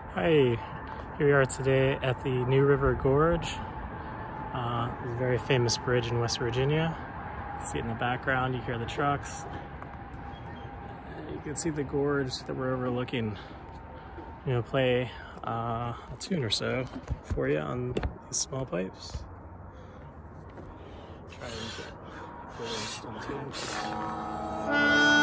Hi, here we are today at the New River Gorge. A very famous bridge in West Virginia. You can see it in the background, you hear the trucks. You can see the gorge that we're overlooking. I'm gonna play a tune or so for you on these Smallpipes. Try and get full install tunes.